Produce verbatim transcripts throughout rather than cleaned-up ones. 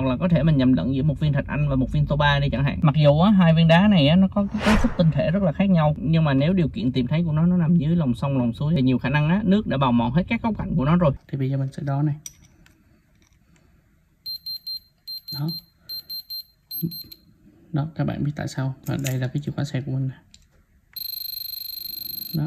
hoặc là có thể mình nhầm lẫn giữa một viên thạch anh và một viên topa đi chẳng hạn. Mặc dù á, hai viên đá này á, nó có cái cấu trúc tinh thể rất là khác nhau, nhưng mà nếu điều kiện tìm thấy của nó nó nằm dưới lòng sông lòng suối thì nhiều khả năng á, nước đã bào mòn hết các góc cạnh của nó rồi. Thì bây giờ mình sẽ đo này. Đó. Đó, các bạn biết tại sao. Và đây là cái chìa khóa xe của mình. Đó.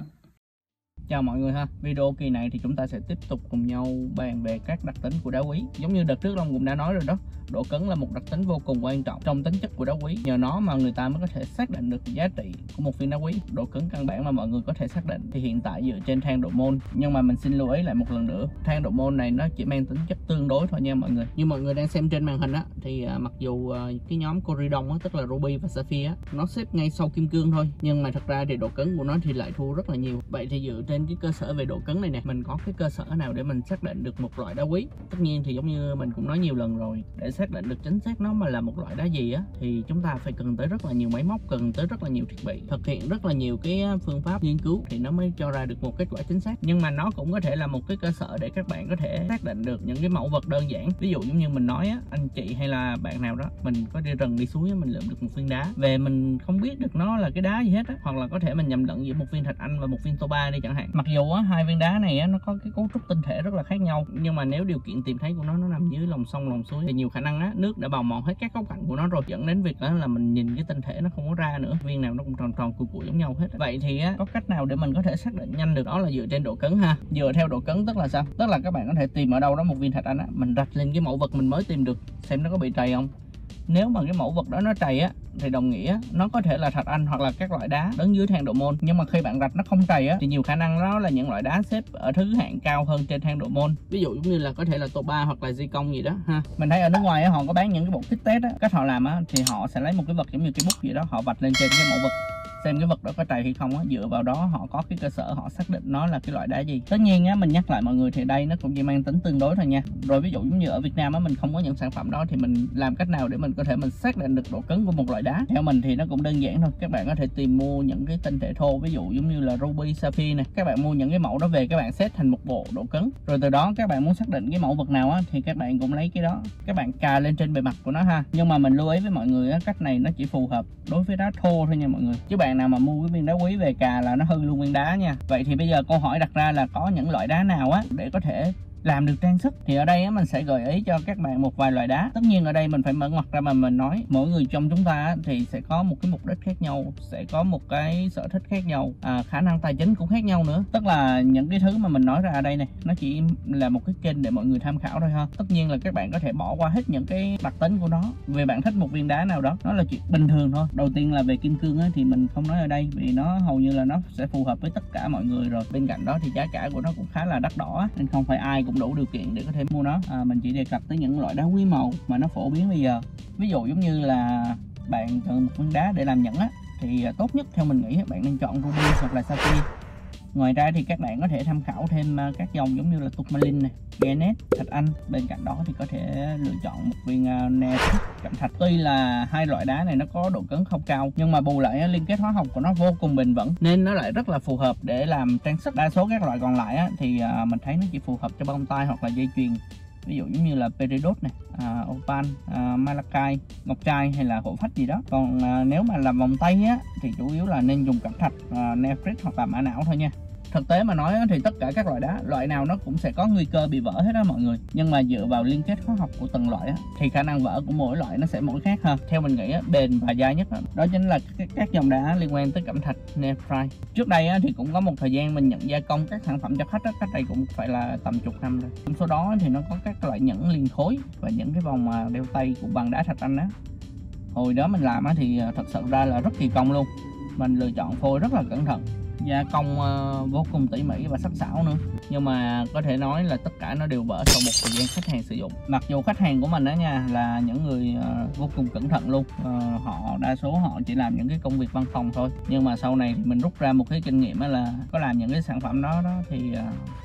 Chào mọi người ha. Video kỳ này thì chúng ta sẽ tiếp tục cùng nhau bàn về các đặc tính của đá quý. Giống như đợt trước Long cũng đã nói rồi đó, độ cứng là một đặc tính vô cùng quan trọng trong tính chất của đá quý. Nhờ nó mà người ta mới có thể xác định được giá trị của một viên đá quý. Độ cứng căn bản mà mọi người có thể xác định thì hiện tại dựa trên thang độ mol. Nhưng mà mình xin lưu ý lại một lần nữa, thang độ mol này nó chỉ mang tính chất tương đối thôi nha mọi người. Như mọi người đang xem trên màn hình á, thì à, mặc dù à, cái nhóm Corydon á, tức là Ruby và Sapphire á, nó xếp ngay sau kim cương thôi, nhưng mà thật ra thì độ cứng của nó thì lại thua rất là nhiều. Vậy thì dựa trên cái cơ sở về độ cứng này nè, mình có cái cơ sở nào để mình xác định được một loại đá quý? Tất nhiên thì giống như mình cũng nói nhiều lần rồi, để xác định được chính xác nó mà là một loại đá gì á thì chúng ta phải cần tới rất là nhiều máy móc, cần tới rất là nhiều thiết bị, thực hiện rất là nhiều cái phương pháp nghiên cứu thì nó mới cho ra được một kết quả chính xác. Nhưng mà nó cũng có thể là một cái cơ sở để các bạn có thể xác định được những cái mẫu vật đơn giản. Ví dụ giống như mình nói á, anh chị hay là bạn nào đó mình có đi rừng đi suối á, mình lượm được một viên đá về, mình không biết được nó là cái đá gì hết á, hoặc là có thể mình nhầm lẫn giữa một viên thạch anh và một viên topa đi chẳng hạn. Mặc dù á, hai viên đá này á, nó có cái cấu trúc tinh thể rất là khác nhau, nhưng mà nếu điều kiện tìm thấy của nó nó nằm dưới lòng sông lòng suối thì nhiều khả năng á, nước đã bào mòn hết các góc cạnh của nó rồi, dẫn đến việc đó là mình nhìn cái tinh thể nó không có ra nữa, viên nào nó cũng tròn tròn cùi cùi giống nhau hết. Vậy thì á, có cách nào để mình có thể xác định nhanh được? Đó là dựa trên độ cứng ha. Dựa theo độ cứng tức là sao? Tức là các bạn có thể tìm ở đâu đó một viên thạch anh á, mình rạch lên cái mẫu vật mình mới tìm được xem nó có bị trầy không. Nếu mà cái mẫu vật đó nó trầy á thì đồng nghĩa nó có thể là thạch anh hoặc là các loại đá đứng dưới thang độ mol. Nhưng mà khi bạn rạch nó không trầy á thì nhiều khả năng đó là những loại đá xếp ở thứ hạng cao hơn trên thang độ mol. Ví dụ giống như là có thể là topa hoặc là zircon gì đó ha. Mình thấy ở nước ngoài á, họ có bán những cái bộ kit test á, cách họ làm á thì họ sẽ lấy một cái vật giống như cái bút gì đó, họ vạch lên trên cái mẫu vật xem cái vật đó có trầy hay không á, dựa vào đó họ có cái cơ sở họ xác định nó là cái loại đá gì. Tất nhiên á, mình nhắc lại mọi người thì đây nó cũng chỉ mang tính tương đối thôi nha. Rồi ví dụ giống như ở Việt Nam á, mình không có những sản phẩm đó thì mình làm cách nào để mình có thể mình xác định được độ cứng của một loại đá? Theo mình thì nó cũng đơn giản thôi, các bạn có thể tìm mua những cái tinh thể thô, ví dụ giống như là Ruby, Sapphire này, các bạn mua những cái mẫu đó về, các bạn set thành một bộ độ cứng, rồi từ đó các bạn muốn xác định cái mẫu vật nào á thì các bạn cũng lấy cái đó, các bạn cà lên trên bề mặt của nó ha. Nhưng mà mình lưu ý với mọi người á, cách này nó chỉ phù hợp đối với đá thô thôi nha mọi người, chứ bạn nào mà mua cái viên đá quý về cà là nó hư luôn viên đá nha. Vậy thì bây giờ câu hỏi đặt ra là có những loại đá nào á để có thể làm được trang sức? Thì ở đây á, mình sẽ gợi ý cho các bạn một vài loại đá. Tất nhiên ở đây mình phải mở ngoặt ra mà mình nói, mỗi người trong chúng ta á, thì sẽ có một cái mục đích khác nhau, sẽ có một cái sở thích khác nhau, à, khả năng tài chính cũng khác nhau nữa. Tức là những cái thứ mà mình nói ra ở đây này nó chỉ là một cái kênh để mọi người tham khảo thôi ha. Tất nhiên là các bạn có thể bỏ qua hết những cái đặc tính của nó, về bạn thích một viên đá nào đó, nó là chuyện bình thường thôi. Đầu tiên là về kim cương á, thì mình không nói ở đây vì nó hầu như là nó sẽ phù hợp với tất cả mọi người rồi. Bên cạnh đó thì giá cả của nó cũng khá là đắt đỏ á, nên không phải ai cũng đủ điều kiện để có thể mua nó. À, mình chỉ đề cập tới những loại đá quý màu mà nó phổ biến bây giờ. Ví dụ giống như là bạn cần một viên đá để làm nhẫn á, thì tốt nhất theo mình nghĩ bạn nên chọn Ruby hoặc là Sapphire. Ngoài ra thì các bạn có thể tham khảo thêm các dòng giống như là Tourmaline này, Garnet, thạch anh. Bên cạnh đó thì có thể lựa chọn một viên Nephrite, cẩm thạch. Tuy là hai loại đá này nó có độ cứng không cao, nhưng mà bù lại liên kết hóa học của nó vô cùng bền vững, nên nó lại rất là phù hợp để làm trang sức. Đa số các loại còn lại á, thì mình thấy nó chỉ phù hợp cho bông tai hoặc là dây chuyền. Ví dụ giống như là peridot này, à, opal, à, malachite, ngọc trai hay là hổ phách gì đó. Còn à, nếu mà làm vòng tay á thì chủ yếu là nên dùng cẩm thạch, à, nephrite hoặc là mã não thôi nha. Thực tế mà nói thì tất cả các loại đá, loại nào nó cũng sẽ có nguy cơ bị vỡ hết đó mọi người. Nhưng mà dựa vào liên kết hóa học của từng loại á, thì khả năng vỡ của mỗi loại nó sẽ mỗi khác ha. Theo mình nghĩ á, bền và dai nhất đó, đó chính là các, các dòng đá liên quan tới cẩm thạch, nephrite. Trước đây á, thì cũng có một thời gian mình nhận gia công các sản phẩm cho khách á, cách đây cũng phải là tầm chục năm rồi. Trong số đó thì nó có các loại nhẫn liền khối và những cái vòng đeo tay của bằng đá thạch anh á. Hồi đó mình làm á, thì thật sự ra là rất kỳ công luôn. Mình lựa chọn phôi rất là cẩn thận, gia công uh, vô cùng tỉ mỉ và sắc sảo nữa. Nhưng mà có thể nói là tất cả nó đều vỡ sau một thời gian khách hàng sử dụng. Mặc dù khách hàng của mình đó nha là những người uh, vô cùng cẩn thận luôn, uh, họ đa số họ chỉ làm những cái công việc văn phòng thôi. Nhưng mà sau này thì mình rút ra một cái kinh nghiệm là có làm những cái sản phẩm đó đó thì uh,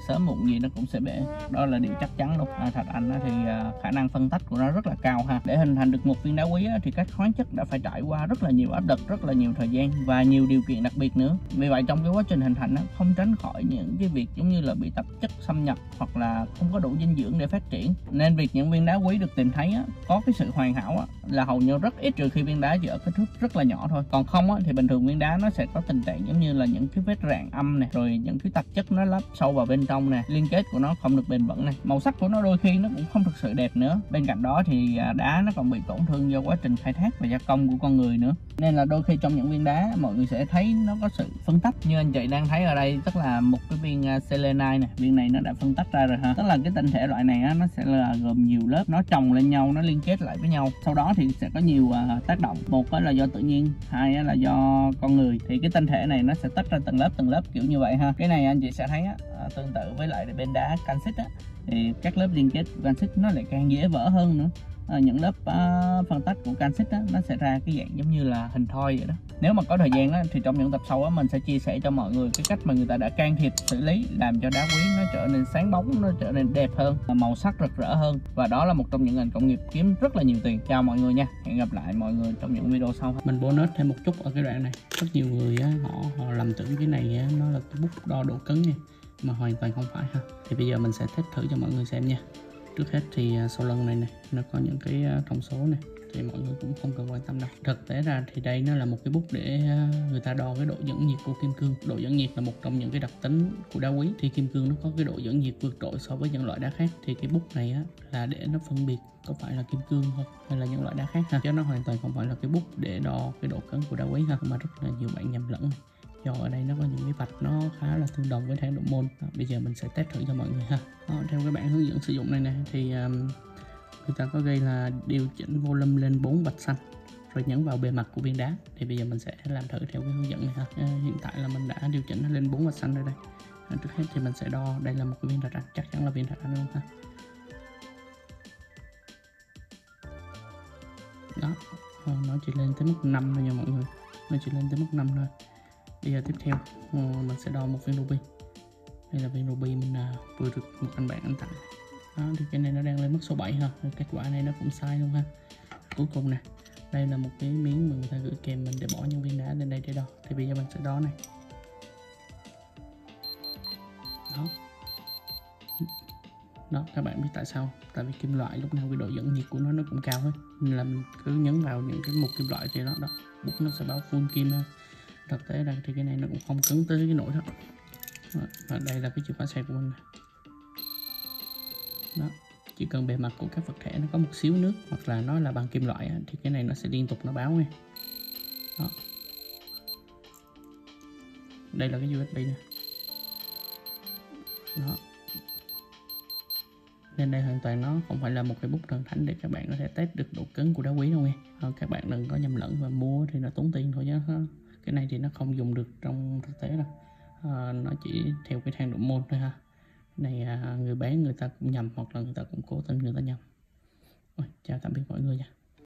sớm muộn gì nó cũng sẽ bể, đó là điều chắc chắn luôn. À, thạch anh thì khả năng phân tách của nó rất là cao ha. Để hình thành được một viên đá quý thì các khoáng chất đã phải trải qua rất là nhiều áp lực, rất là nhiều thời gian và nhiều điều kiện đặc biệt nữa. Vì vậy trong cái quá trình hình thành không tránh khỏi những cái việc giống như là bị tạp chất xâm nhập hoặc là không có đủ dinh dưỡng để phát triển. Nên việc những viên đá quý được tìm thấy có cái sự hoàn hảo là hầu như rất ít, trừ khi viên đá chỉ ở kích thước rất là nhỏ thôi. Còn không thì bình thường viên đá nó sẽ có tình trạng giống như là những cái vết rạn âm này, rồi những cái tạp chất nó lấp sâu vào bên trong nè, liên kết của nó không được bền vững này, màu sắc của nó đôi khi nó cũng không thực sự đẹp nữa. Bên cạnh đó thì đá nó còn bị tổn thương do quá trình khai thác và gia công của con người nữa, nên là đôi khi trong những viên đá mọi người sẽ thấy nó có sự phân tách. Như anh chị đang thấy ở đây tức là một cái viên selenite này, viên này nó đã phân tách ra rồi ha. Tức là cái tinh thể loại này á, nó sẽ là gồm nhiều lớp, nó chồng lên nhau, nó liên kết lại với nhau, sau đó thì sẽ có nhiều uh, tác động. Một là do tự nhiên, hai là do con người, thì cái tinh thể này nó sẽ tách ra từng lớp từng lớp kiểu như vậy ha. Cái này anh chị sẽ thấy á, tương tự với lại bên đá calcit á, thì các lớp liên kết của calcit nó lại càng dễ vỡ hơn nữa. À, những lớp uh, phân tách của calcit á, nó sẽ ra cái dạng giống như là hình thoi vậy đó. Nếu mà có thời gian á, thì trong những tập sau á, mình sẽ chia sẻ cho mọi người cái cách mà người ta đã can thiệp xử lý làm cho đá quý nó trở nên sáng bóng, nó trở nên đẹp hơn, màu sắc rực rỡ hơn, và đó là một trong những ngành công nghiệp kiếm rất là nhiều tiền. Chào mọi người nha, hẹn gặp lại mọi người trong những video sau. Mình bonus thêm một chút ở cái đoạn này. Rất nhiều người á, họ họ lầm tưởng cái này á, nó là cái bút đo độ cứng nha, mà hoàn toàn không phải ha. Thì bây giờ mình sẽ test thử cho mọi người xem nha. Trước hết thì sau lưng này này nó có những cái thông số này thì mọi người cũng không cần quan tâm đâu. Thực tế ra thì đây nó là một cái bút để người ta đo cái độ dẫn nhiệt của kim cương. Độ dẫn nhiệt là một trong những cái đặc tính của đá quý. Thì kim cương nó có cái độ dẫn nhiệt vượt trội so với những loại đá khác, thì cái bút này á là để nó phân biệt có phải là kim cương không hay là những loại đá khác ha, chứ nó hoàn toàn không phải là cái bút để đo cái độ cứng của đá quý ha, mà rất là nhiều bạn nhầm lẫn. Do ở đây nó có những cái vạch nó khá là tương đồng với thang độ mol. Đó, bây giờ mình sẽ test thử cho mọi người ha. Đó, theo cái bản hướng dẫn sử dụng này nè thì um, người ta có ghi là điều chỉnh volume lên bốn vạch xanh rồi nhấn vào bề mặt của viên đá. Thì bây giờ mình sẽ làm thử theo cái hướng dẫn này ha. À, hiện tại là mình đã điều chỉnh nó lên bốn vạch xanh rồi đây. À, trước hết thì mình sẽ đo, đây là một cái viên thạch anh, chắc chắn là viên thạch anh luôn ha. Đó, à, nó chỉ lên tới mức năm thôi nha mọi người, nó chỉ lên tới mức năm thôi. Bây giờ tiếp theo mình sẽ đo một viên ruby. Đây là viên ruby mình vừa được một anh bạn anh tặng. Đó, thì cái này nó đang lên mức số bảy ha. Kết quả này nó cũng sai luôn ha. Cuối cùng nè, đây là một cái miếng mà người ta gửi kèm mình để bỏ những viên đá lên đây để đo. Thì bây giờ mình sẽ đo này. Đó. Đó, các bạn biết tại sao? Tại vì kim loại lúc nào cái độ dẫn nhiệt của nó nó cũng cao hết. Nên là mình cứ nhấn vào những cái mục kim loại thì nó đó, bút nó sẽ báo full kim ha. Thực tế ra thì cái này nó cũng không cứng tới cái nỗi đó. Và đây là cái chìa khóa xe của mình. Đó, chỉ cần bề mặt của các vật thể nó có một xíu nước hoặc là nó là bằng kim loại thì cái này nó sẽ liên tục nó báo nha. Đó. Đây là cái u ét bê nè. Đó. Nên đây hoàn toàn nó không phải là một cái bút thần thánh để các bạn có thể test được độ cứng của đá quý đâu nha. Các bạn đừng có nhầm lẫn và mua thì nó tốn tiền thôi nhé. Cái này thì nó không dùng được trong thực tế đâu. À, nó chỉ theo cái thang độ mol thôi ha. Này à, người bán người ta cũng nhầm hoặc là người ta cũng cố tình người ta nhầm. Ôi, chào tạm biệt mọi người nha.